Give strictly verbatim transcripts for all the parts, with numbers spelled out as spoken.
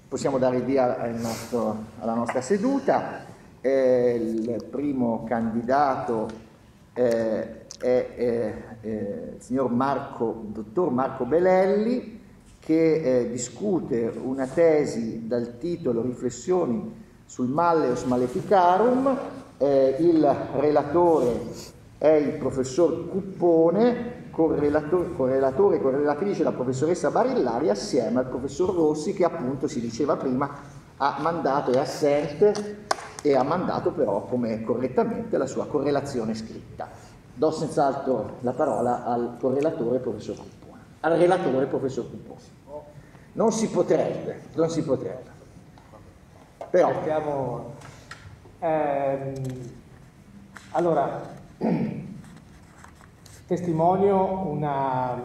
Possiamo dare via al nostro, alla nostra seduta. Eh, il primo candidato eh, è eh, eh, il signor Marco, dottor Marco Belelli, che eh, discute una tesi dal titolo Riflessioni sul Malleus Maleficarum. Eh, il relatore è il professor Cuppone, correlatore, correlatore e correlatrice la professoressa Barillari, assieme al professor Rossi, che appunto si diceva prima ha mandato, è assente e ha mandato però come correttamente la sua correlazione scritta. Do senz'altro la parola al correlatore professor Cuppone, al relatore professor Cuppone. Non si potrebbe, non si potrebbe. Però Cerchiamo, ehm, allora, testimonio una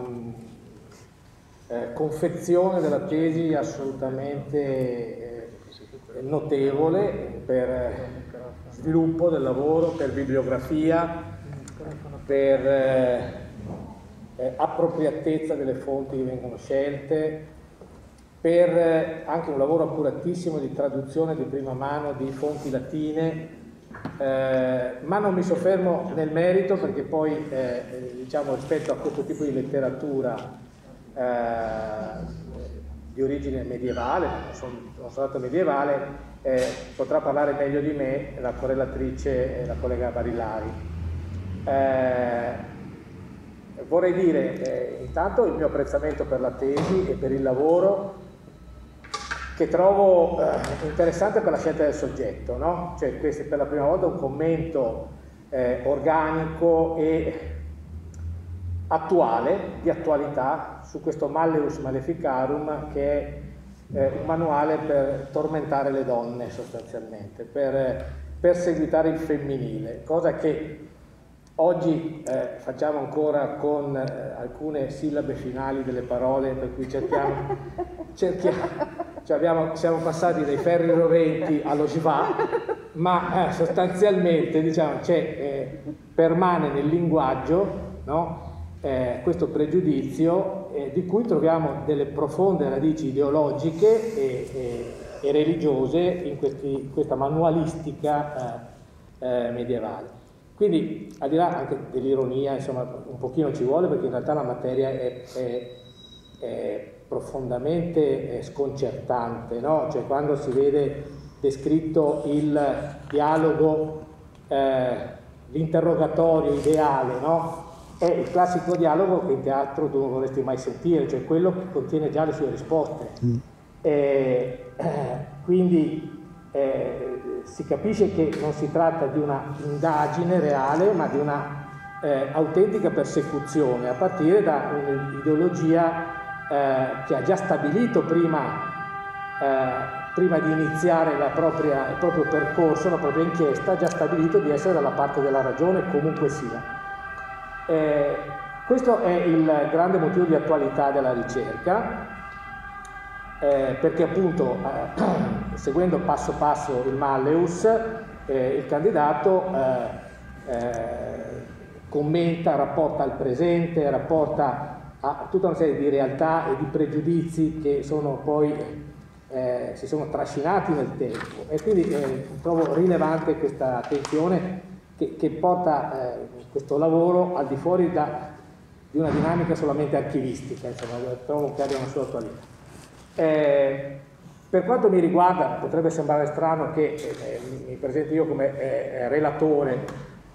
eh, confezione della tesi assolutamente eh, notevole per sviluppo del lavoro, per bibliografia, per eh, eh, appropriatezza delle fonti che vengono scelte, per eh, anche un lavoro accuratissimo di traduzione di prima mano di fonti latine. Eh, ma non mi soffermo nel merito, perché poi eh, diciamo, rispetto a questo tipo di letteratura eh, di origine medievale, non sono, non sono stato medievale, eh, potrà parlare meglio di me la correlatrice e la collega Barillari. Eh, vorrei dire eh, intanto il mio apprezzamento per la tesi e per il lavoro, che trovo eh, interessante per la scelta del soggetto, no? Cioè, questo è per la prima volta un commento eh, organico e attuale, di attualità, su questo Malleus Maleficarum, che è eh, un manuale per tormentare le donne sostanzialmente, per eh, perseguitare il femminile, cosa che oggi eh, facciamo ancora con eh, alcune sillabe finali delle parole, per cui cerchiamo, cerchiamo cioè abbiamo, siamo passati dai ferri roventi allo schwa, ma eh, sostanzialmente diciamo, c'è, eh, permane nel linguaggio, no? eh, questo pregiudizio eh, di cui troviamo delle profonde radici ideologiche e, e, e religiose in, questi, in questa manualistica eh, eh, medievale. Quindi, al di là anche dell'ironia, insomma, un pochino ci vuole, perché in realtà la materia è, è, è profondamente sconcertante, no? Cioè, quando si vede descritto il dialogo, eh, l'interrogatorio ideale, no? È il classico dialogo che in teatro tu non vorresti mai sentire, cioè quello che contiene già le sue risposte. Mm. E, eh, quindi eh, si capisce che non si tratta di una indagine reale, ma di una eh, autentica persecuzione, a partire da un'ideologia Eh, che ha già stabilito prima, eh, prima di iniziare la propria, il proprio percorso, la propria inchiesta, ha già stabilito di essere dalla parte della ragione, comunque sia. Eh, questo è il grande motivo di attualità della ricerca, eh, perché appunto, eh, seguendo passo passo il Malleus, eh, il candidato eh, eh, commenta, rapporta al presente, rapporta a tutta una serie di realtà e di pregiudizi che sono poi eh, si sono trascinati nel tempo, e quindi eh, trovo rilevante questa attenzione che, che porta eh, questo lavoro al di fuori da, di una dinamica solamente archivistica, insomma, trovo che abbia una sua attualità. Eh, per quanto mi riguarda, potrebbe sembrare strano che eh, mi presenti io come eh, relatore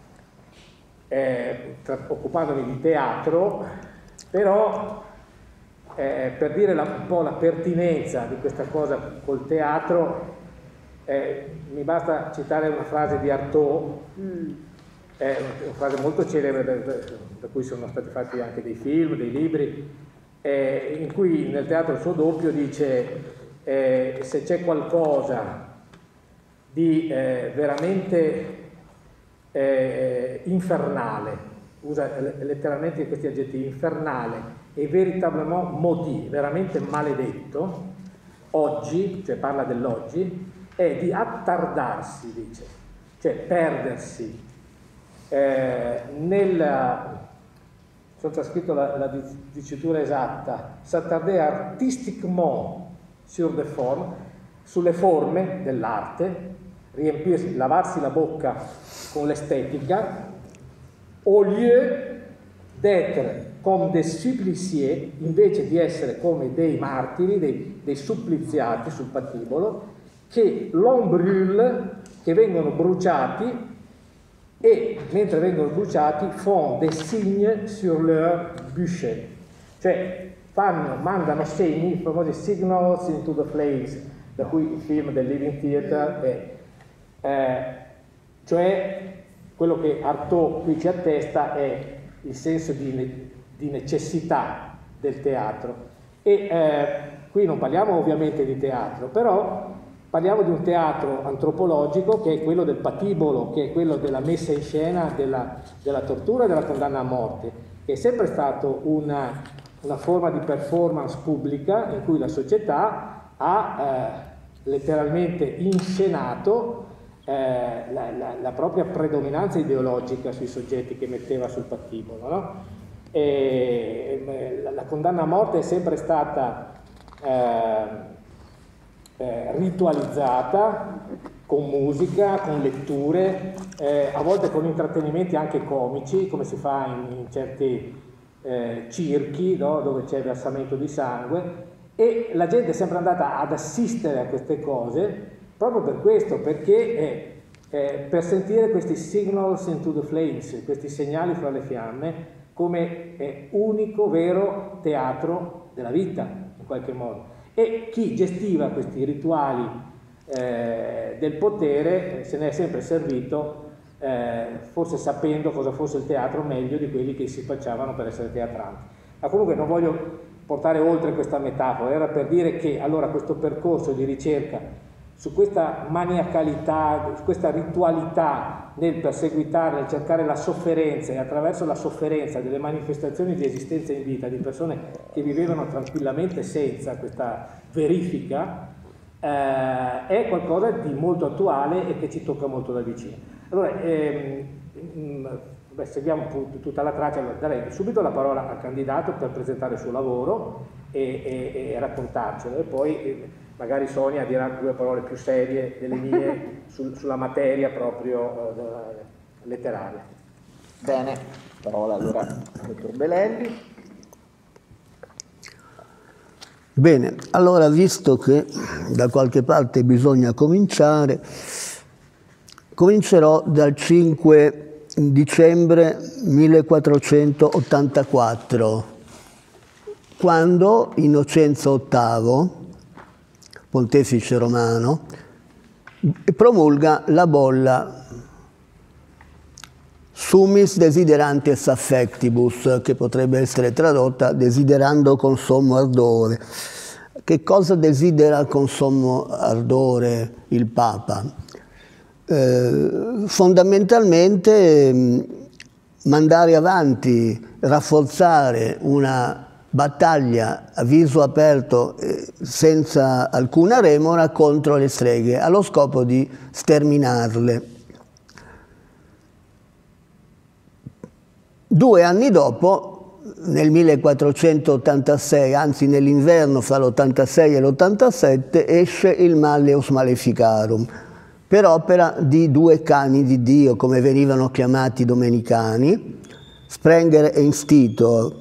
eh, tra, occupandomi di teatro. Però eh, per dire la, un po' la pertinenza di questa cosa col teatro, eh, mi basta citare una frase di Artaud, mm. eh, una frase molto celebre da, da cui sono stati fatti anche dei film, dei libri, eh, in cui nel teatro il suo doppio dice eh, se c'è qualcosa di eh, veramente eh, infernale, usa letteralmente questi aggettivi, infernale e veritablement maudit, veramente maledetto, oggi, cioè parla dell'oggi, è di attardarsi, dice, cioè perdersi eh, nella, sono trascritto la, la dicitura esatta, s'attarder artistiquement sur des formes, sulle forme dell'arte, riempirsi, lavarsi la bocca con l'estetica, au lieu d'être comme des suppliciés, invece di essere come dei martiri, dei, dei suppliziati sul patibolo, che l'on brûle, che vengono bruciati, e mentre vengono bruciati font des signes sur leur bûcher, cioè fanno, mandano segni, i famosi signals into the flames, da cui il film del Living Theatre è, eh, cioè quello che Artaud qui ci attesta è il senso di, ne, di necessità del teatro. E eh, qui non parliamo ovviamente di teatro, però parliamo di un teatro antropologico che è quello del patibolo, che è quello della messa in scena della, della tortura e della condanna a morte, che è sempre stato una, una forma di performance pubblica in cui la società ha eh, letteralmente inscenato eh, la, la, la propria predominanza ideologica sui soggetti che metteva sul patibolo, no? E, la, la condanna a morte è sempre stata eh, Eh, ritualizzata con musica, con letture, eh, a volte con intrattenimenti anche comici, come si fa in, in certi eh, circhi, no? Dove c'è versamento di sangue, e la gente è sempre andata ad assistere a queste cose proprio per questo, perché eh, eh, per sentire questi signals into the flames, questi segnali fra le fiamme, come eh, unico vero teatro della vita, in qualche modo. E chi gestiva questi rituali eh, del potere eh, se ne è sempre servito, eh, forse sapendo cosa fosse il teatro meglio di quelli che si facciavano per essere teatranti. Ma comunque non voglio portare oltre questa metafora, era per dire che allora questo percorso di ricerca su questa maniacalità, su questa ritualità nel perseguitare, nel cercare la sofferenza, e attraverso la sofferenza delle manifestazioni di esistenza in vita di persone che vivevano tranquillamente senza questa verifica, eh, è qualcosa di molto attuale e che ci tocca molto da vicino. Allora, ehm, beh, seguiamo tutta la traccia. Allora, darei subito la parola al candidato per presentare il suo lavoro e, e, e raccontarcelo, e poi eh, magari Sonia dirà due parole più serie delle mie sul, sulla materia proprio eh, letteraria. Bene, parola allora al dottor Belelli. Bene, allora, visto che da qualche parte bisogna cominciare, comincerò dal cinque dicembre millequattrocentottantaquattro, quando Innocenzo ottavo, pontefice romano, promulga la bolla Summis desiderantes affectibus, che potrebbe essere tradotta desiderando con sommo ardore. Che cosa desidera con sommo ardore il Papa? Eh, fondamentalmente mh, mandare avanti, rafforzare una battaglia a viso aperto, eh, senza alcuna remora, contro le streghe, allo scopo di sterminarle. Due anni dopo, nel millequattrocentottantasei, anzi nell'inverno fra l'ottantasei e l'ottantasette, esce il Malleus Maleficarum, per opera di due cani di Dio, come venivano chiamati i domenicani, Sprenger e Institor.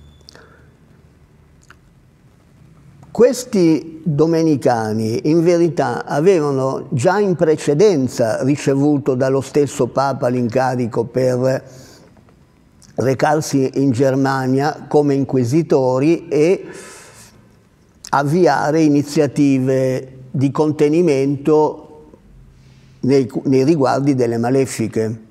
Questi domenicani in verità avevano già in precedenza ricevuto dallo stesso Papa l'incarico per recarsi in Germania come inquisitori e avviare iniziative di contenimento nei, nei riguardi delle malefiche.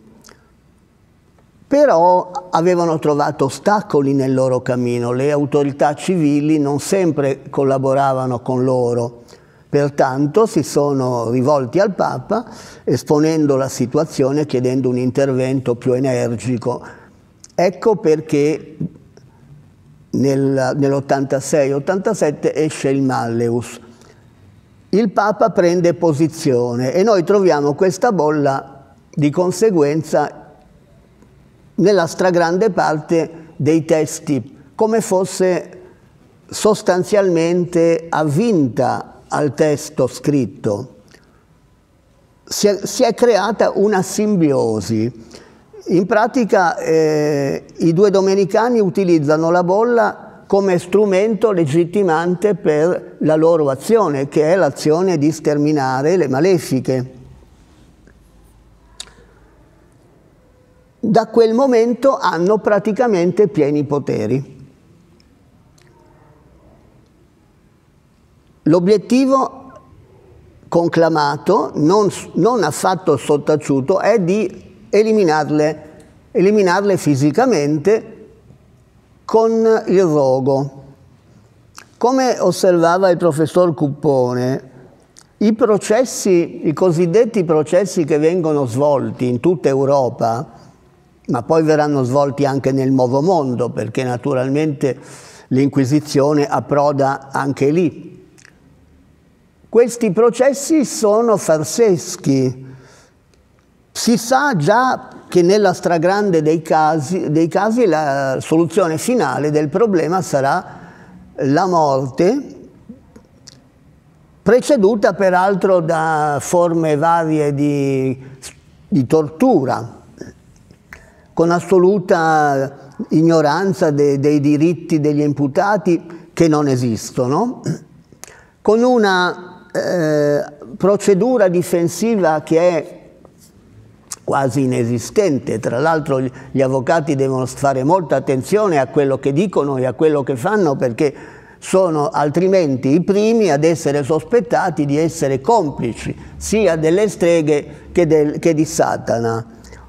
Però avevano trovato ostacoli nel loro cammino, le autorità civili non sempre collaboravano con loro, pertanto si sono rivolti al Papa esponendo la situazione, chiedendo un intervento più energico. Ecco perché nel, nell'ottantasei ottantasette esce il Malleus. Il Papa prende posizione e noi troviamo questa bolla di conseguenza nella stragrande parte dei testi, come fosse sostanzialmente avvinta al testo scritto. Si è, si è creata una simbiosi. In pratica eh, i due domenicani utilizzano la bolla come strumento legittimante per la loro azione, che è l'azione di sterminare le malefiche. Da quel momento hanno praticamente pieni poteri. L'obiettivo conclamato, non, non affatto sottaciuto, è di eliminarle, eliminarle fisicamente con il rogo. Come osservava il professor Cuppone, i processi, i cosiddetti processi che vengono svolti in tutta Europa, ma poi verranno svolti anche nel Nuovo Mondo, perché naturalmente l'Inquisizione approda anche lì. Questi processi sono farseschi. Si sa già che nella stragrande dei casi, dei casi la soluzione finale del problema sarà la morte, preceduta peraltro da forme varie di, di tortura, con assoluta ignoranza de, dei diritti degli imputati che non esistono, con una eh, procedura difensiva che è quasi inesistente. Tra l'altro gli avvocati devono fare molta attenzione a quello che dicono e a quello che fanno, perché sono altrimenti i primi ad essere sospettati di essere complici sia delle streghe che, del, che di Satana.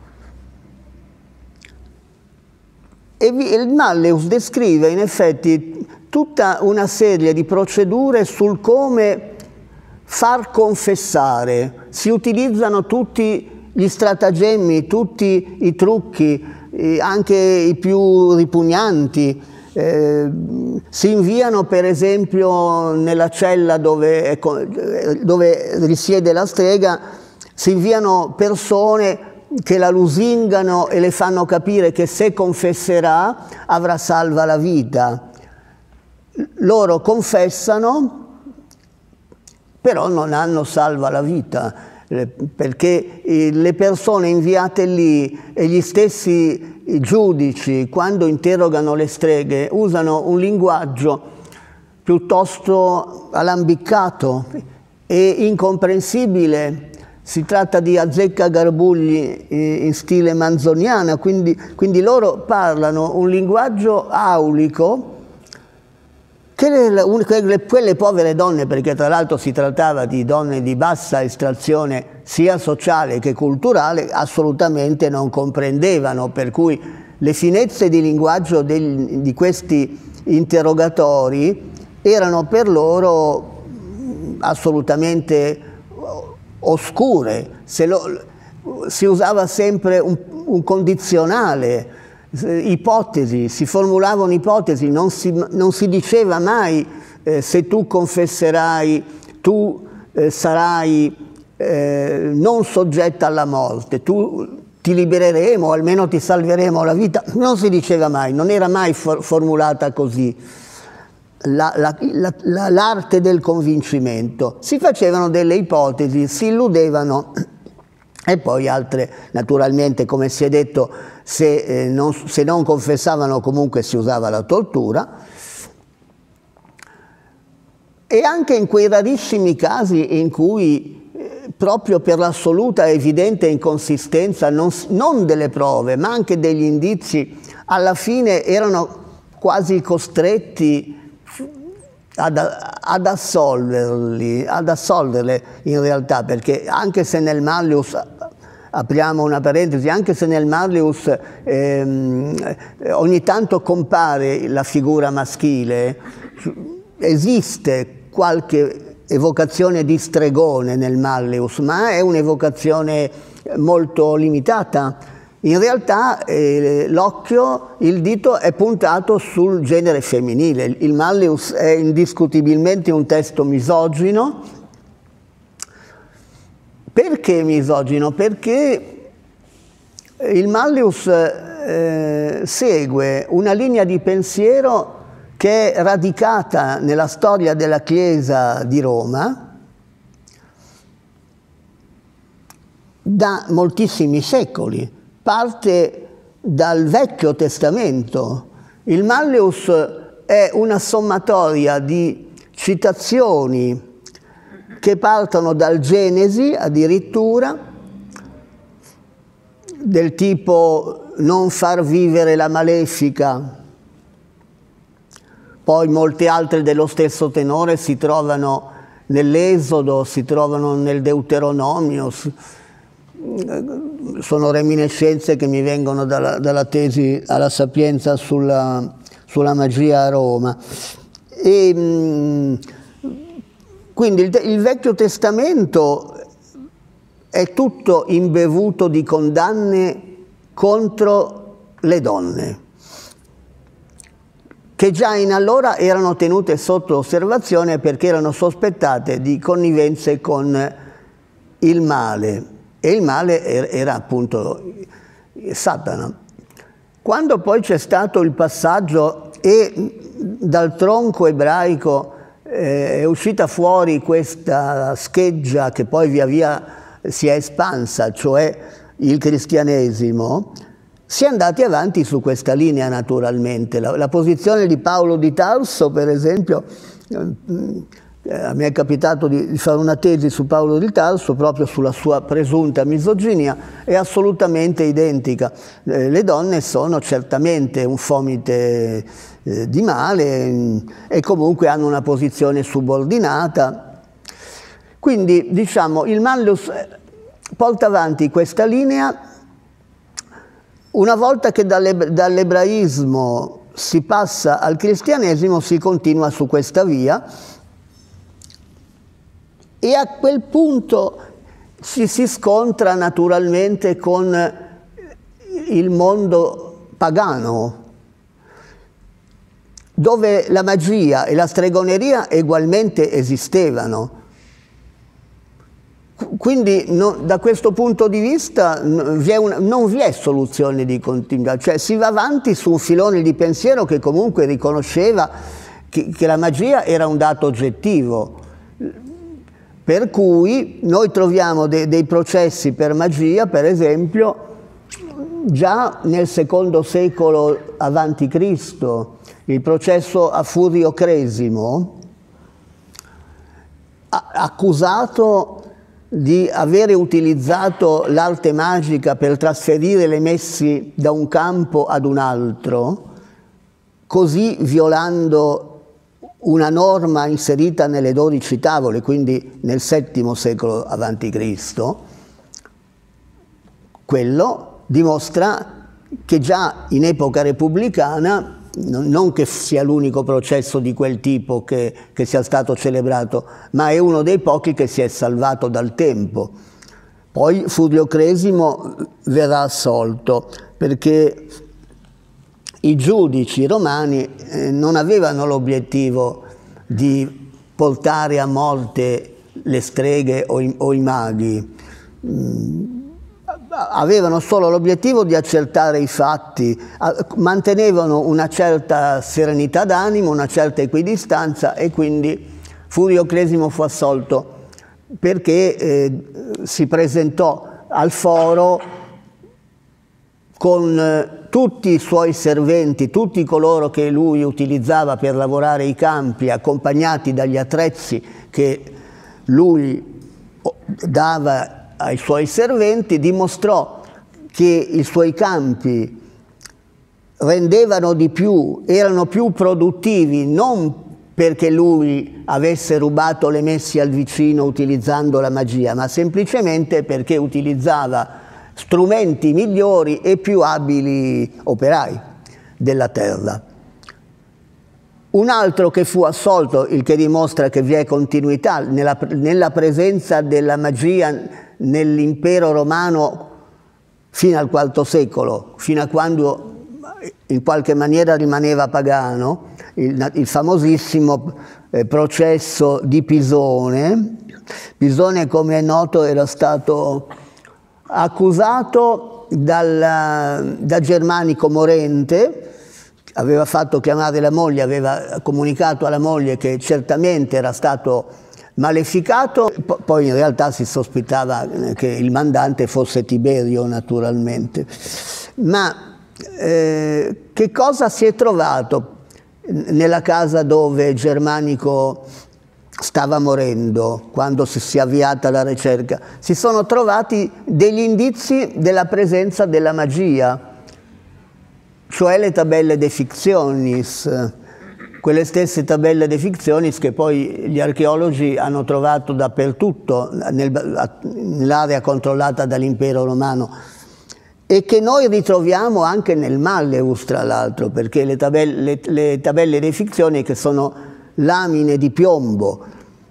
E il Malleus descrive in effetti tutta una serie di procedure sul come far confessare. Si utilizzano tutti gli stratagemmi, tutti i trucchi, eh, anche i più ripugnanti. Eh, si inviano per esempio nella cella dove, dove risiede la strega, si inviano persone che la lusingano e le fanno capire che se confesserà avrà salva la vita. Loro confessano, però non hanno salva la vita, perché le persone inviate lì e gli stessi giudici, quando interrogano le streghe, usano un linguaggio piuttosto alambiccato e incomprensibile. Si tratta di azzeccagarbugli in stile manzoniana, quindi, quindi loro parlano un linguaggio aulico che le, quelle povere donne, perché tra l'altro si trattava di donne di bassa estrazione sia sociale che culturale, assolutamente non comprendevano, per cui le finezze di linguaggio del, di questi interrogatori erano per loro assolutamente oscure. Se lo, si usava sempre un, un condizionale, ipotesi, si formulavano ipotesi, non si, non si diceva mai eh, se tu confesserai, tu eh, sarai eh, non soggetta alla morte, tu ti libereremo, o almeno ti salveremo la vita. Non si diceva mai, non era mai for formulata così la, la, la, la, l'arte del convincimento. Si facevano delle ipotesi, si illudevano. E poi altre, naturalmente, come si è detto, se, eh, non, se non confessavano comunque si usava la tortura. E anche in quei rarissimi casi in cui, eh, proprio per l'assoluta e evidente inconsistenza, non, non delle prove, ma anche degli indizi, alla fine erano quasi costretti Ad, ad assolverli, ad assolverle in realtà, perché anche se nel Malleus, apriamo una parentesi, anche se nel Malleus ehm, ogni tanto compare la figura maschile, esiste qualche evocazione di stregone nel Malleus, ma è un'evocazione molto limitata. In realtà eh, l'occhio, il dito è puntato sul genere femminile. Il Malleus è indiscutibilmente un testo misogino. Perché misogino? Perché il Malleus eh, segue una linea di pensiero che è radicata nella storia della Chiesa di Roma da moltissimi secoli. Parte dal Vecchio Testamento. Il Malleus è una sommatoria di citazioni che partono dal Genesi addirittura, del tipo non far vivere la malefica. Poi molte altre dello stesso tenore si trovano nell'Esodo, si trovano nel Deuteronomio. Sono reminiscenze che mi vengono dalla, dalla tesi alla Sapienza sulla, sulla magia a Roma. E, mh, quindi il, il Vecchio Testamento è tutto imbevuto di condanne contro le donne, che già in allora erano tenute sotto osservazione perché erano sospettate di connivenze con il male. E il male era appunto Satana. Quando poi c'è stato il passaggio e dal tronco ebraico eh, è uscita fuori questa scheggia che poi via via si è espansa, cioè il cristianesimo, si è andati avanti su questa linea naturalmente. La, la posizione di Paolo di Tarso, per esempio, a me è capitato di fare una tesi su Paolo di Tarso proprio sulla sua presunta misoginia, è assolutamente identica. Eh, le donne sono certamente un fomite eh, di male mh, e comunque hanno una posizione subordinata. Quindi diciamo il Malleus porta avanti questa linea. Una volta che dall'ebraismo si passa al cristianesimo si continua su questa via. E a quel punto ci si scontra naturalmente con il mondo pagano, dove la magia e la stregoneria ugualmente esistevano. Quindi no, da questo punto di vista vi è una, non vi è soluzione di continuità, cioè si va avanti su un filone di pensiero che comunque riconosceva che, che la magia era un dato oggettivo. Per cui noi troviamo de, dei processi per magia, per esempio, già nel secondo secolo avanti Cristo, il processo a Furio Cresimo, accusato di avere utilizzato l'arte magica per trasferire le messi da un campo ad un altro, così violando una norma inserita nelle dodici tavole, quindi nel settimo secolo avanti Cristo, quello dimostra che già in epoca repubblicana, non che sia l'unico processo di quel tipo che, che sia stato celebrato, ma è uno dei pochi che si è salvato dal tempo. Poi Furio Cresimo verrà assolto perché i giudici romani eh, non avevano l'obiettivo di portare a morte le streghe o i, o i maghi, mm, avevano solo l'obiettivo di accertare i fatti, mantenevano una certa serenità d'animo, una certa equidistanza e quindi Furio Cresimo fu assolto perché eh, si presentò al foro con eh, tutti i suoi serventi, tutti coloro che lui utilizzava per lavorare i campi, accompagnati dagli attrezzi che lui dava ai suoi serventi, dimostrò che i suoi campi rendevano di più, erano più produttivi, non perché lui avesse rubato le messi al vicino utilizzando la magia, ma semplicemente perché utilizzava strumenti migliori e più abili operai della terra. Un altro che fu assolto, il che dimostra che vi è continuità nella, nella presenza della magia nell'impero romano fino al quarto secolo, fino a quando in qualche maniera rimaneva pagano, il, il famosissimo eh, processo di Pisone. Pisone, come è noto, era stato accusato dal, da Germanico Morente, aveva fatto chiamare la moglie, aveva comunicato alla moglie che certamente era stato maleficato, poi in realtà si sospettava che il mandante fosse Tiberio, naturalmente. Ma eh, che cosa si è trovato nella casa dove Germanico stava morendo quando si è avviata la ricerca? Si sono trovati degli indizi della presenza della magia, cioè le tabelle de fictionis, quelle stesse tabelle de fictionis che poi gli archeologi hanno trovato dappertutto nel, nell'area controllata dall'impero romano e che noi ritroviamo anche nel Malleus, tra l'altro, perché le tabelle, le, le tabelle de fictionis, che sono lamine di piombo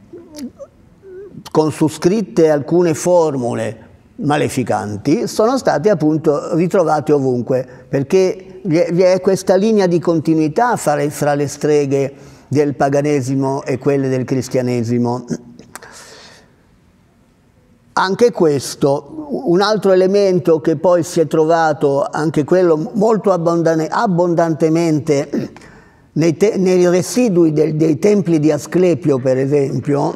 con su scritte alcune formule maleficanti, sono state appunto ritrovate ovunque, perché vi è questa linea di continuità fra le streghe del paganesimo e quelle del cristianesimo. Anche questo, un altro elemento che poi si è trovato, anche quello molto abbondantemente nei, te, nei residui del, dei templi di Asclepio, per esempio,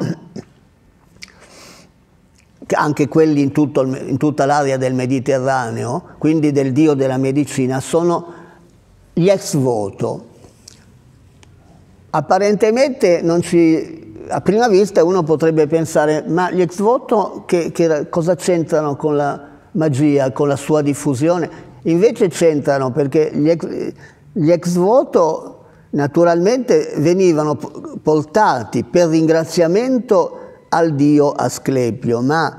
anche quelli in, tutto, in tutta l'area del Mediterraneo, quindi del dio della medicina, sono gli ex voto. Apparentemente non ci, a prima vista uno potrebbe pensare, ma gli ex voto che, che cosa c'entrano con la magia, con la sua diffusione? Invece c'entrano, perché gli ex, gli ex voto naturalmente venivano portati per ringraziamento al dio Asclepio, ma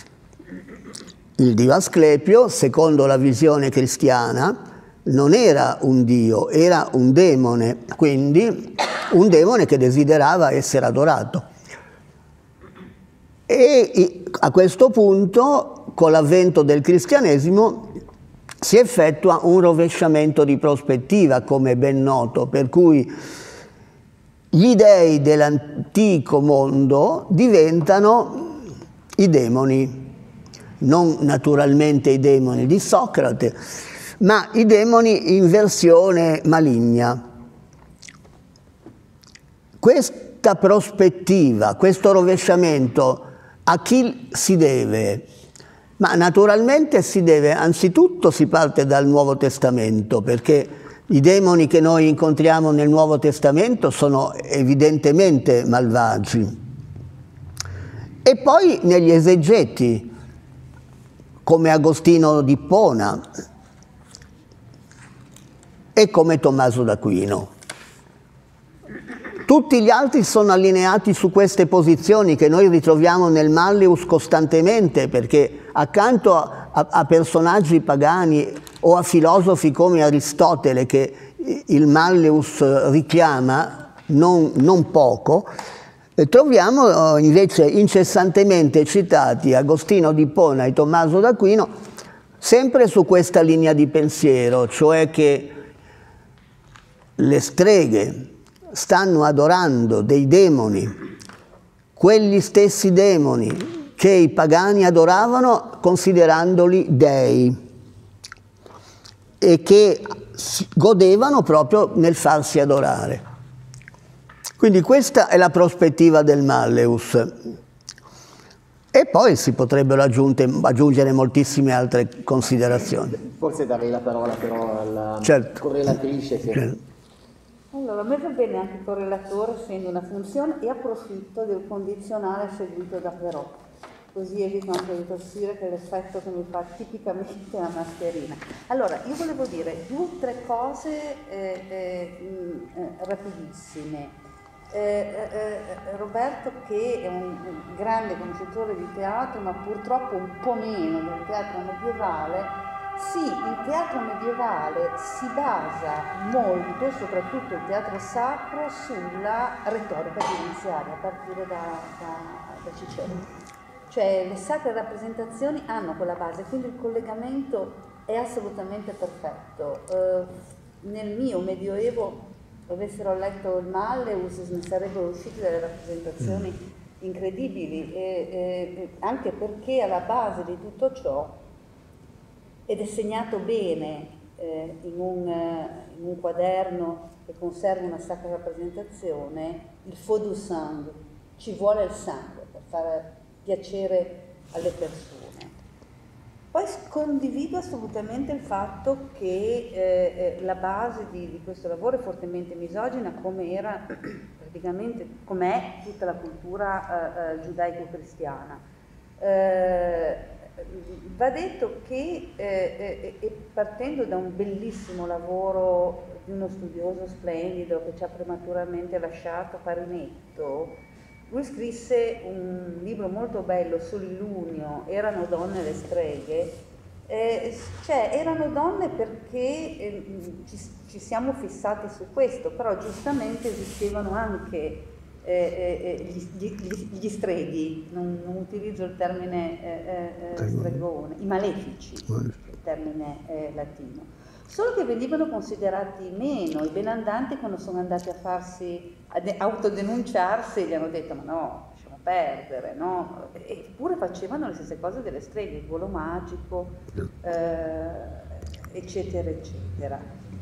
il dio Asclepio, secondo la visione cristiana, non era un dio, era un demone, quindi un demone che desiderava essere adorato. E a questo punto, con l'avvento del cristianesimo, si effettua un rovesciamento di prospettiva, come è ben noto, per cui gli dei dell'antico mondo diventano i demoni, non naturalmente i demoni di Socrate, ma i demoni in versione maligna. Questa prospettiva, questo rovesciamento, a chi si deve? Ma naturalmente si deve, anzitutto si parte dal Nuovo Testamento, perché i demoni che noi incontriamo nel Nuovo Testamento sono evidentemente malvagi. E poi negli esegeti, come Agostino di Ippona e come Tommaso d'Aquino. Tutti gli altri sono allineati su queste posizioni che noi ritroviamo nel Malleus costantemente, perché accanto a, a, a personaggi pagani o a filosofi come Aristotele, che il Malleus richiama non, non poco, eh, troviamo invece incessantemente citati Agostino di Ippona e Tommaso d'Aquino sempre su questa linea di pensiero, cioè che le streghe stanno adorando dei demoni, quegli stessi demoni che i pagani adoravano considerandoli dei e che godevano proprio nel farsi adorare. Quindi questa è la prospettiva del Malleus. E poi si potrebbero aggiungere moltissime altre considerazioni. Forse darei la parola però alla certo. correlatrice. Che... Certo. Allora, a me va bene anche il correlatore, essendo una funzione, e approfitto del condizionale seguito da però, così evito anche di tossire, che è l'effetto che mi fa tipicamente la mascherina. Allora, io volevo dire due o tre cose eh, eh, eh, rapidissime. Eh, eh, Roberto, che è un, un grande conoscitore di teatro, ma purtroppo un po' meno del teatro medievale. Sì, il teatro medievale si basa molto, soprattutto il teatro sacro, sulla retorica giudiziaria, a partire da, da, da Cicerone. Cioè le sacre rappresentazioni hanno quella base, quindi il collegamento è assolutamente perfetto. Eh, nel mio Medioevo, avessero letto il Malleus, ne sarebbero uscite delle rappresentazioni incredibili, e, e, anche perché alla base di tutto ciò, ed è segnato bene eh, in, un, in un quaderno che conserva una sacra rappresentazione, il faux du sang, ci vuole il sangue per fare piacere alle persone. Poi condivido assolutamente il fatto che eh, la base di, di questo lavoro è fortemente misogina, come era praticamente, com'è tutta la cultura eh, giudaico-cristiana. Eh, va detto che eh, eh, partendo da un bellissimo lavoro di uno studioso splendido che ci ha prematuramente lasciato, Farinetto, lui scrisse un libro molto bello sull'Ilunio, Erano donne le streghe. Eh, cioè, erano donne perché eh, ci, ci siamo fissati su questo, però giustamente esistevano anche eh, eh, gli, gli, gli streghi, non, non utilizzo il termine eh, eh, stregone, i malefici, il termine eh, latino. Solo che venivano considerati meno, i benandanti quando sono andati a farsi, a autodenunciarsi, gli hanno detto ma no, lasciamo perdere, no? Eppure facevano le stesse cose delle streghe, il volo magico, eh, eccetera, eccetera.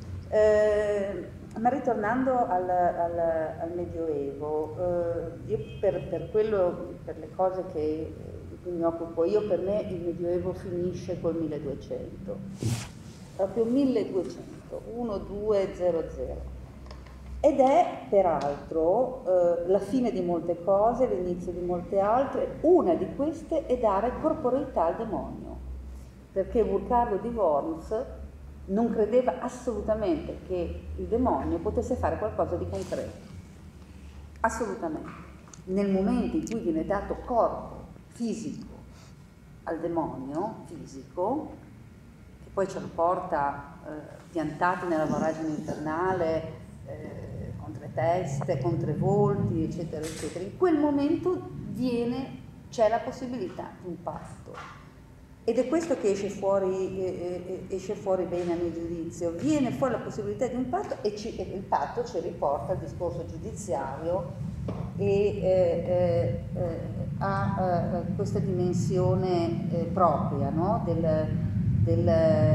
Eh, ma ritornando al, al, al Medioevo, eh, io per, per, quello, per le cose che, di cui mi occupo io, per me il Medioevo finisce col milleduecento. Proprio milleduecento, uno due zero zero, ed è peraltro eh, la fine di molte cose, l'inizio di molte altre. Una di queste è dare corporeità al demonio, perché Burcardo di Worms non credeva assolutamente che il demonio potesse fare qualcosa di concreto, assolutamente. Nel momento in cui viene dato corpo fisico al demonio fisico, poi ce lo porta eh, piantati nella voragine infernale, eh, con tre teste, con tre volti, eccetera, eccetera. In quel momento viene, c'è la possibilità di un patto. Ed è questo che esce fuori, eh, esce fuori bene a mio giudizio. Viene fuori la possibilità di un patto e, ci, e il patto ci riporta al discorso giudiziario e eh, eh, eh, ha eh, questa dimensione eh, propria, no? del, Del,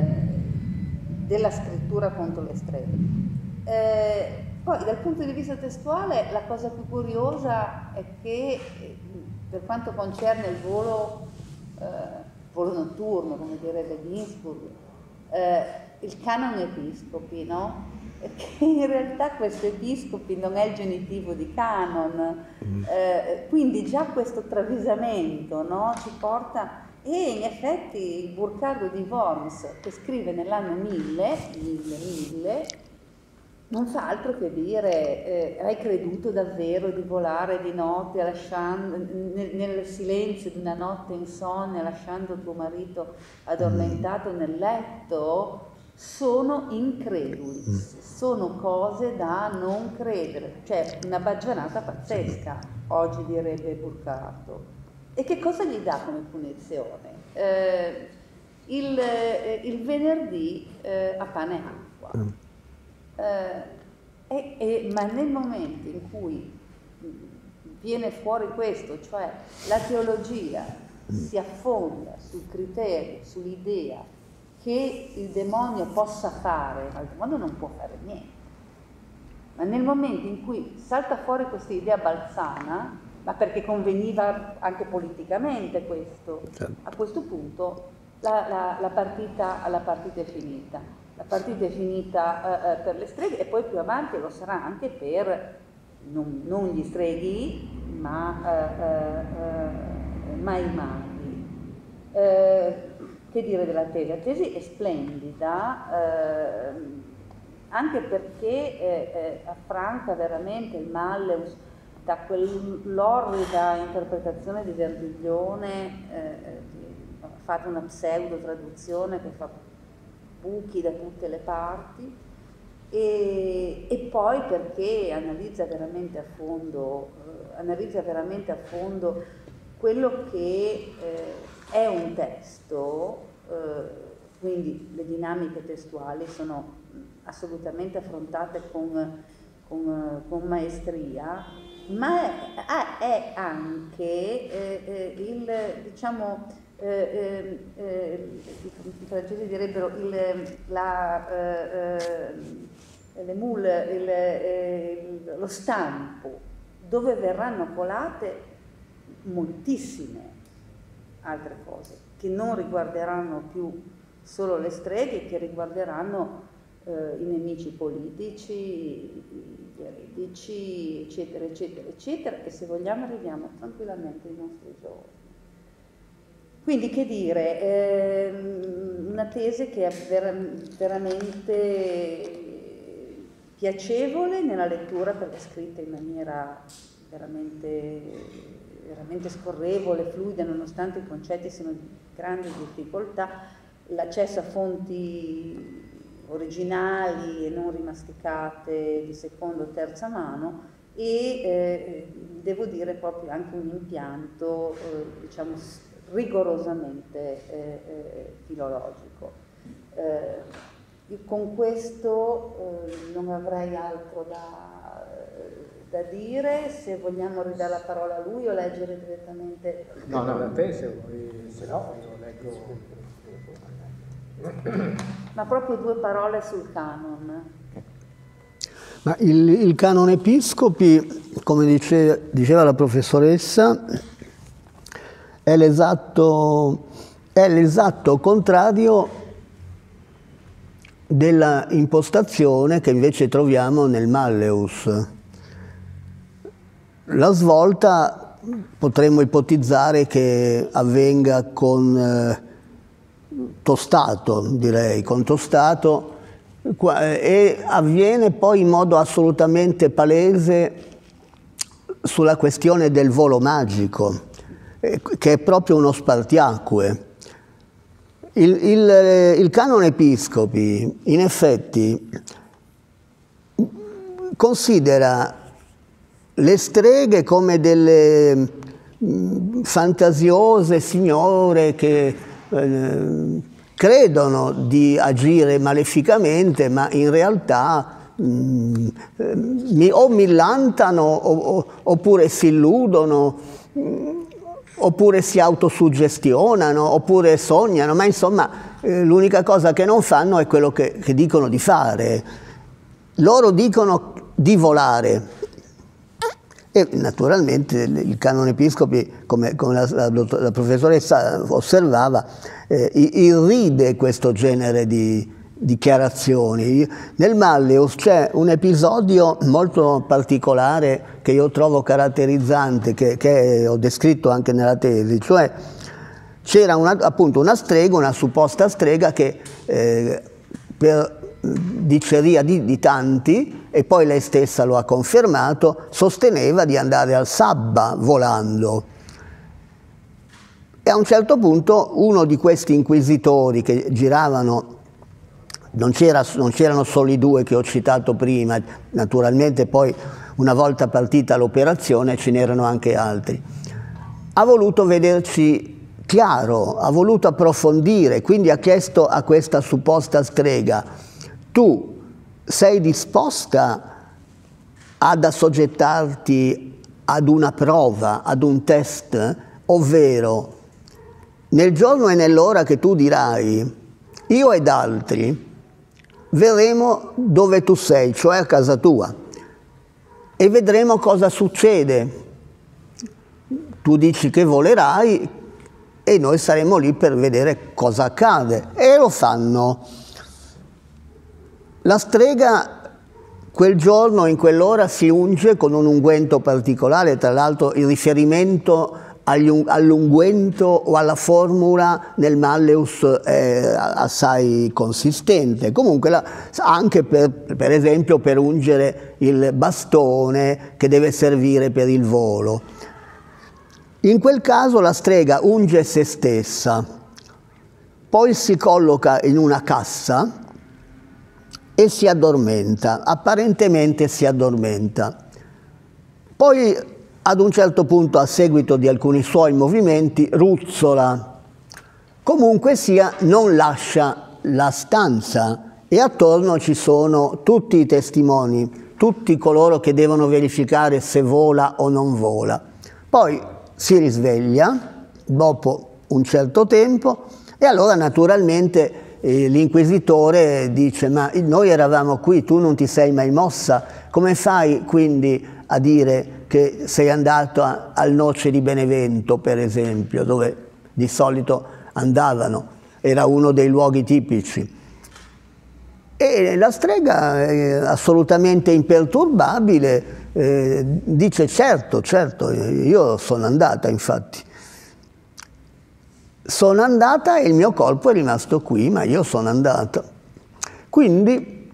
della scrittura contro le streghe. Eh, poi dal punto di vista testuale la cosa più curiosa è che per quanto concerne il volo, eh, volo notturno, come direbbe Ginsburg, eh, il canon episcopi, no? Che in realtà questo episcopi non è il genitivo di canon, eh, quindi già questo travisamento, no? Ci porta. E in effetti il Burcardo di Worms, che scrive nell'anno mille, mille, mille, non fa altro che dire eh, hai creduto davvero di volare di notte lasciando, nel, nel silenzio di una notte insonne, lasciando tuo marito addormentato nel letto? Sono increduli, sono cose da non credere, cioè una baggianata pazzesca, oggi direbbe Burcardo. E che cosa gli dà come punizione? Eh, il, eh, il venerdì eh, a pane e acqua. Eh, e, e, ma nel momento in cui viene fuori questo, cioè la teologia si affonda sul criterio, sull'idea che il demonio possa fare, ma il demonio non può fare niente. Ma nel momento in cui salta fuori questa idea balzana, ma perché conveniva anche politicamente questo, a questo punto la, la, la, partita, la partita è finita. La partita è finita eh, per le streghe e poi più avanti lo sarà anche per non, non gli streghi, ma, eh, eh, ma i maghi. Eh, che dire della tesi? La tesi è splendida, eh, anche perché eh, eh, affranca veramente il Malleus da quell'orrida interpretazione di Verdiglione, eh, ha fatto una pseudo traduzione che fa buchi da tutte le parti, e, e poi perché analizza veramente a fondo, eh, analizza veramente a fondo quello che eh, è un testo, eh, quindi le dinamiche testuali sono assolutamente affrontate con, con, con maestria, ma è, è anche eh, eh, il, diciamo, eh, eh, i francesi direbbero il, la, eh, le moule, il, eh, lo stampo, dove verranno colate moltissime altre cose che non riguarderanno più solo le streghe, che riguarderanno eh, i nemici politici, gli eretici, eccetera, eccetera, eccetera, e se vogliamo arriviamo tranquillamente ai nostri giorni. Quindi, che dire, eh, una tesi che è ver- veramente piacevole nella lettura, perché è scritta in maniera veramente, veramente scorrevole, fluida, nonostante i concetti siano di grande difficoltà, l'accesso a fonti originali e non rimasticate di seconda o terza mano e eh, devo dire proprio anche un impianto eh, diciamo rigorosamente eh, eh, filologico. Eh, io con questo eh, non avrei altro da, da dire. Se vogliamo ridare la parola a lui o leggere direttamente. No, no, da te se vuoi, se no io leggo. Ma proprio due parole sul canon. Ma il, il canone Episcopi, come dice, diceva la professoressa, è l'esatto, è l'esatto contrario della impostazione che invece troviamo nel Malleus. La svolta potremmo ipotizzare che avvenga con eh, Tostato, direi, con Tostato, e avviene poi in modo assolutamente palese sulla questione del volo magico, che è proprio uno spartiacque. Il, il, il canone Episcopi, in effetti, considera le streghe come delle fantasiose signore che eh, credono di agire maleficamente, ma in realtà mh, mi, o millantano o, o, oppure si illudono, mh, oppure si autosuggestionano, oppure sognano, ma insomma eh, l'unica cosa che non fanno è quello che, che dicono di fare. Loro dicono di volare. E naturalmente il canone Episcopi, come, come la, la, la professoressa osservava, eh, irride questo genere di dichiarazioni. Nel Malleus c'è un episodio molto particolare che io trovo caratterizzante, che, che ho descritto anche nella tesi, cioè c'era una, appunto una strega, una supposta strega che eh, per diceria di, di tanti, e poi lei stessa lo ha confermato, sosteneva di andare al Sabba volando. E a un certo punto uno di questi inquisitori che giravano, non c'era, non c'erano solo i due che ho citato prima, naturalmente poi una volta partita l'operazione ce n'erano anche altri, ha voluto vederci chiaro, ha voluto approfondire, quindi ha chiesto a questa supposta strega: tu sei disposta ad assoggettarti ad una prova, ad un test, ovvero nel giorno e nell'ora che tu dirai, io ed altri verremo dove tu sei, cioè a casa tua, e vedremo cosa succede. Tu dici che volerai e noi saremo lì per vedere cosa accade. E lo fanno. La strega quel giorno, in quell'ora, si unge con un unguento particolare, tra l'altro il riferimento all'unguento o alla formula nel Malleus è assai consistente. Comunque la, anche per, per esempio per ungere il bastone che deve servire per il volo. In quel caso la strega unge se stessa, poi si colloca in una cassa e si addormenta, apparentemente si addormenta. Poi ad un certo punto, a seguito di alcuni suoi movimenti, ruzzola. Comunque sia, non lascia la stanza e attorno ci sono tutti i testimoni, tutti coloro che devono verificare se vola o non vola. Poi si risveglia, dopo un certo tempo, e allora naturalmente eh, l'inquisitore dice: ma noi eravamo qui, tu non ti sei mai mossa, come fai quindi a dire che sei andato a, al Noce di Benevento, per esempio, dove di solito andavano, era uno dei luoghi tipici. E la strega, è assolutamente imperturbabile, eh, dice: certo, certo, io sono andata, infatti. Sono andata e il mio corpo è rimasto qui, ma io sono andata. Quindi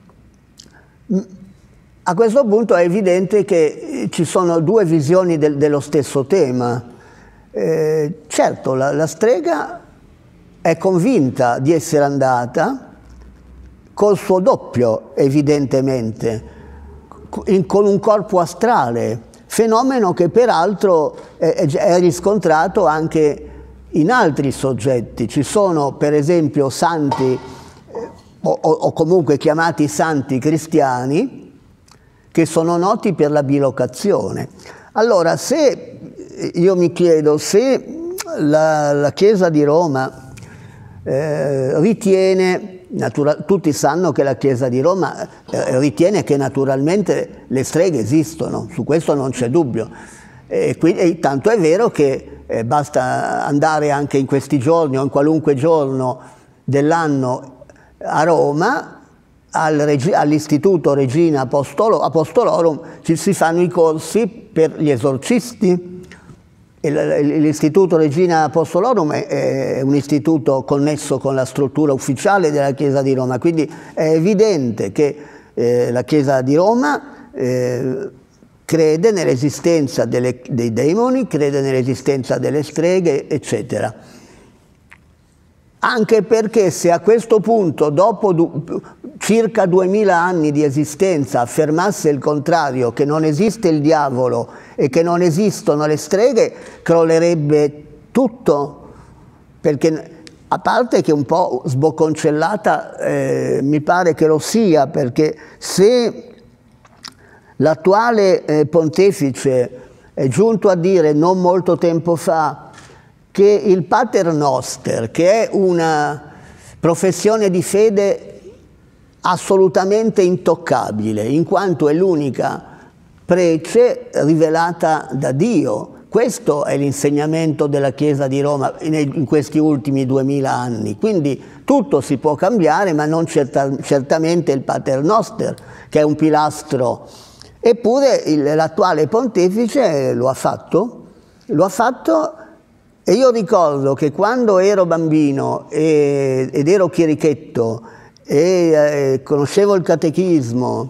a questo punto è evidente che ci sono due visioni del, dello stesso tema. Eh, certo, la, la strega è convinta di essere andata, col suo doppio, evidentemente, in, con un corpo astrale, fenomeno che peraltro è, è riscontrato anche in altri soggetti. Ci sono per esempio santi, eh, o, o comunque chiamati santi cristiani, che sono noti per la bilocazione. Allora, se io mi chiedo se la, la Chiesa di Roma eh, ritiene, Natura- tutti sanno che la Chiesa di Roma eh, ritiene che naturalmente le streghe esistono, su questo non c'è dubbio, e, quindi, e tanto è vero che eh, basta andare anche in questi giorni o in qualunque giorno dell'anno a Roma, al Regi- all'Istituto Regina Apostolo- Apostolorum, ci si fanno i corsi per gli esorcisti. L'Istituto Regina Apostolorum è un istituto connesso con la struttura ufficiale della Chiesa di Roma, quindi è evidente che eh, la Chiesa di Roma eh, crede nell'esistenza delle, dei demoni, crede nell'esistenza delle streghe, eccetera. Anche perché se a questo punto, dopo du circa duemila anni di esistenza, affermasse il contrario, che non esiste il diavolo e che non esistono le streghe, crollerebbe tutto, perché a parte che un po' sbocconcellata eh, mi pare che lo sia, perché se l'attuale eh, pontefice è giunto a dire non molto tempo fa che il Pater Noster, che è una professione di fede assolutamente intoccabile, in quanto è l'unica prece rivelata da Dio. Questo è l'insegnamento della Chiesa di Roma in questi ultimi duemila anni. Quindi tutto si può cambiare, ma non certa, certamente il Pater Noster, che è un pilastro. Eppure l'attuale pontefice lo ha fatto, lo ha fatto. E io ricordo che quando ero bambino e, ed ero chierichetto e eh, conoscevo il catechismo,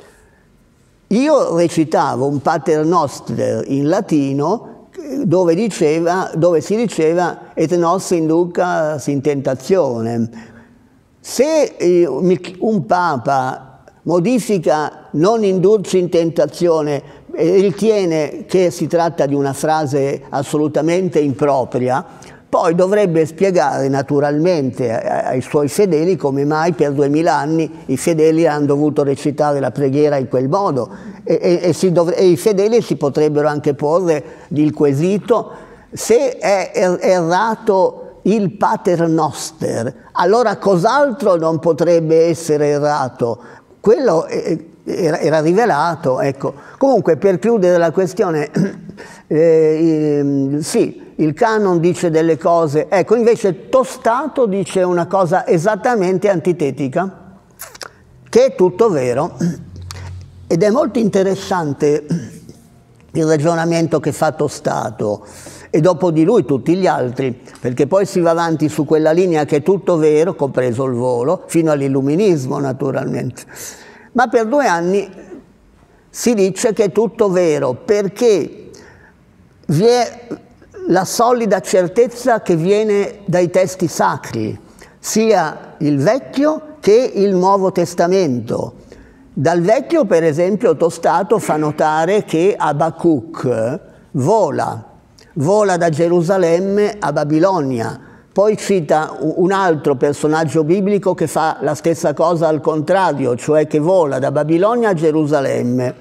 io recitavo un Pater Noster in latino dove, diceva, dove si diceva et nos inducas in tentazione. Se eh, un Papa modifica non indurci in tentazione e ritiene che si tratta di una frase assolutamente impropria, poi dovrebbe spiegare naturalmente ai suoi fedeli come mai per duemila anni i fedeli hanno dovuto recitare la preghiera in quel modo, e, e, e, si dov- e i fedeli si potrebbero anche porre il quesito: se è er- errato il Pater Noster, allora cos'altro non potrebbe essere errato? Quello è, Era, era rivelato, ecco. Comunque, per chiudere la questione, eh, eh, sì, il canon dice delle cose, ecco, invece Tostato dice una cosa esattamente antitetica, che è tutto vero, ed è molto interessante il ragionamento che fa Tostato, e dopo di lui tutti gli altri, perché poi si va avanti su quella linea che è tutto vero, compreso il volo, fino all'illuminismo naturalmente. Ma per due anni si dice che è tutto vero, perché vi è la solida certezza che viene dai testi sacri, sia il Vecchio che il Nuovo Testamento. Dal Vecchio, per esempio, Tostato fa notare che Abacuc vola, vola da Gerusalemme a Babilonia. Poi cita un altro personaggio biblico che fa la stessa cosa al contrario, cioè che vola da Babilonia a Gerusalemme.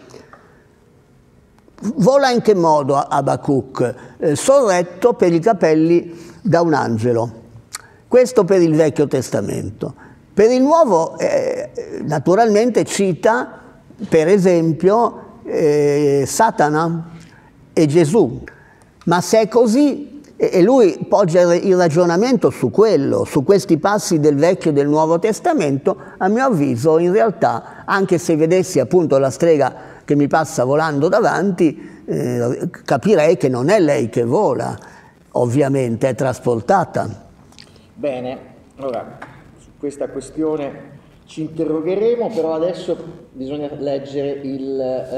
Vola in che modo Abacuc? Eh, sorretto per i capelli da un angelo. Questo per il Vecchio Testamento. Per il Nuovo, eh, naturalmente cita, per esempio, eh, Satana e Gesù. Ma se è così, e lui poggia il ragionamento su quello, su questi passi del Vecchio e del Nuovo Testamento, a mio avviso, in realtà, anche se vedessi appunto la strega che mi passa volando davanti, eh, capirei che non è lei che vola, ovviamente, è trasportata. Bene, allora, su questa questione ci interrogheremo, però adesso bisogna leggere il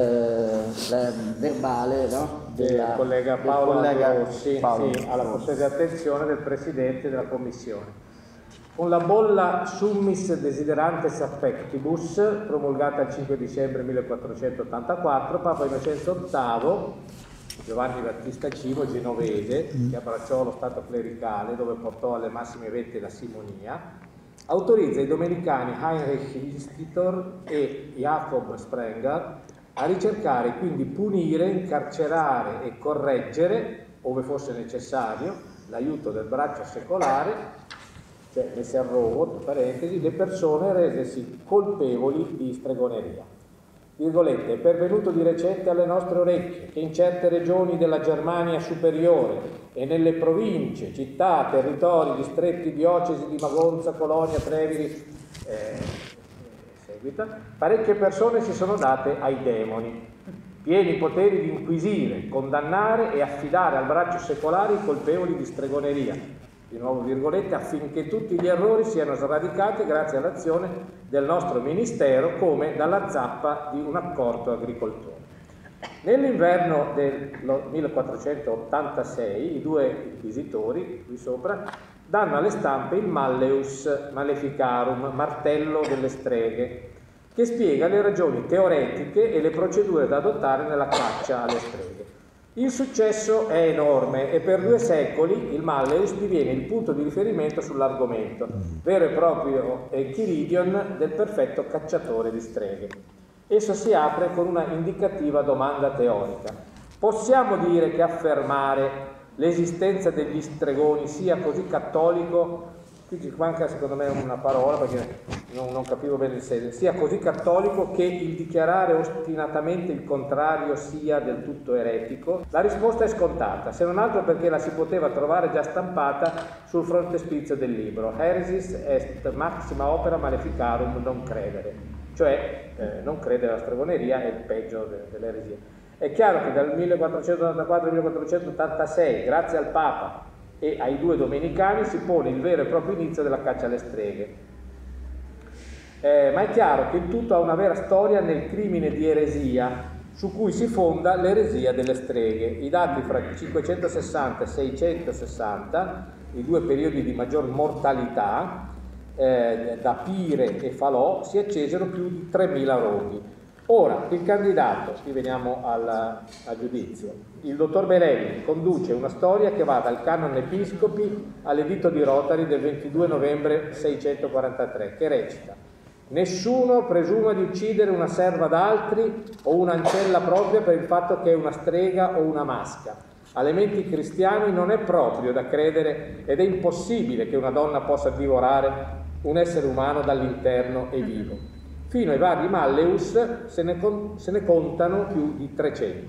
eh, verbale, no? Del collega Paolo collega Rossi, Paolo sì, alla Rossi. cortese attenzione del Presidente della Commissione. Con la bolla Summis Desiderantes Affectibus, promulgata il cinque dicembre millequattrocentottantaquattro, Papa Innocenzo ottavo, Giovanni Battista Civo, genovese, che abbracciò lo stato clericale, dove portò alle massime vette la simonia, autorizza i domenicani Heinrich Istitor e Jacob Sprenger a ricercare, quindi punire, incarcerare e correggere, ove fosse necessario, l'aiuto del braccio secolare, cioè messe a rogo, tra parentesi, le persone resesi colpevoli di stregoneria. Virgolette, è pervenuto di recente alle nostre orecchie che in certe regioni della Germania superiore e nelle province, città, territori, distretti, diocesi di Magonza, Colonia, Treviri, eh, seguita, parecchie persone si sono date ai demoni, pieni poteri di inquisire, condannare e affidare al braccio secolare i colpevoli di stregoneria, di nuovo virgolette, affinché tutti gli errori siano sradicati grazie all'azione del nostro Ministero come dalla zappa di un accorto agricoltore. Nell'inverno del millequattrocentottantasei i due inquisitori, qui sopra, danno alle stampe il Malleus Maleficarum, martello delle streghe, che spiega le ragioni teoretiche e le procedure da adottare nella caccia alle streghe. Il successo è enorme e per due secoli il Malleus diviene il punto di riferimento sull'argomento, vero e proprio Enchiridion del perfetto cacciatore di streghe. Esso si apre con una indicativa domanda teorica. Possiamo dire che affermare l'esistenza degli stregoni sia così cattolico, qui ci manca secondo me una parola perché non, non capivo bene il senso, sia così cattolico che il dichiarare ostinatamente il contrario sia del tutto eretico? La risposta è scontata, se non altro perché la si poteva trovare già stampata sul frontespizio del libro, Heresis est maxima opera maleficarum non credere, cioè eh, non credere alla stregoneria è il peggio de, dell'eresia. È chiaro che dal millequattrocentottantaquattro al millequattrocentottantasei, grazie al Papa e ai due domenicani, si pone il vero e proprio inizio della caccia alle streghe. Eh, ma è chiaro che il tutto ha una vera storia nel crimine di eresia, su cui si fonda l'eresia delle streghe. I dati fra cinquecentosessanta e seicentosessanta, i due periodi di maggior mortalità, eh, da Pire e Falò, si accesero più di tremila roghi. Ora, il candidato, qui veniamo al, al giudizio, il dottor Belelli conduce una storia che va dal canon episcopi all'editto di Rotary del ventidue novembre seicentoquarantatré, che recita: nessuno presuma di uccidere una serva d'altri o un'ancella propria per il fatto che è una strega o una masca. Alle menti cristiani non è proprio da credere ed è impossibile che una donna possa divorare un essere umano dall'interno e vivo. Fino ai vari Malleus se ne, con, se ne contano più di trecento.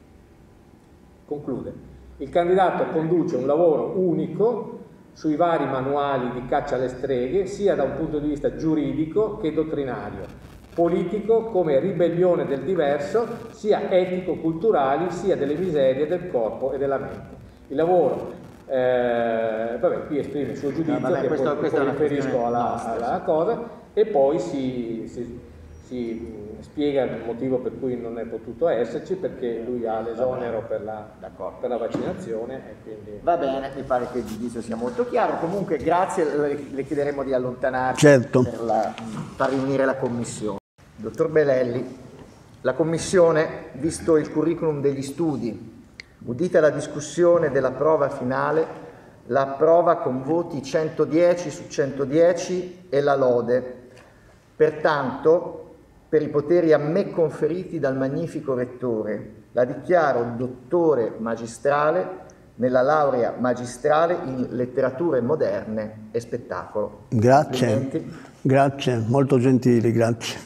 Conclude. Il candidato conduce un lavoro unico sui vari manuali di caccia alle streghe, sia da un punto di vista giuridico che dottrinario, politico come ribellione del diverso, sia etico-culturali, sia delle miserie del corpo e della mente. Il lavoro, eh, vabbè, qui esprime il suo giudizio, no, vabbè, che questo, poi, poi riferisco alla, nostra, alla cosa, e poi si, si, si spiega il motivo per cui non è potuto esserci, perché lui ha l'esonero per la, per la vaccinazione e quindi... Va bene, mi pare che il giudizio sia molto chiaro. Comunque grazie, le chiederemo di allontanarsi, certo, per la, far riunire la commissione. Dottor Belelli, la commissione, visto il curriculum degli studi, udita la discussione della prova finale, la approva con voti centodieci su centodieci e la lode. Pertanto, per i poteri a me conferiti dal magnifico Rettore, la dichiaro dottore magistrale nella laurea magistrale in letterature moderne e spettacolo. Grazie, Complimenti. grazie, molto gentili, grazie.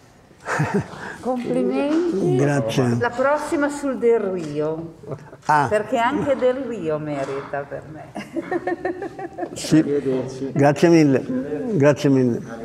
Complimenti. Grazie. La prossima sul Del Rio, Ah, perché anche Del Rio merita per me. sì. Arrivederci. Grazie mille, grazie mille.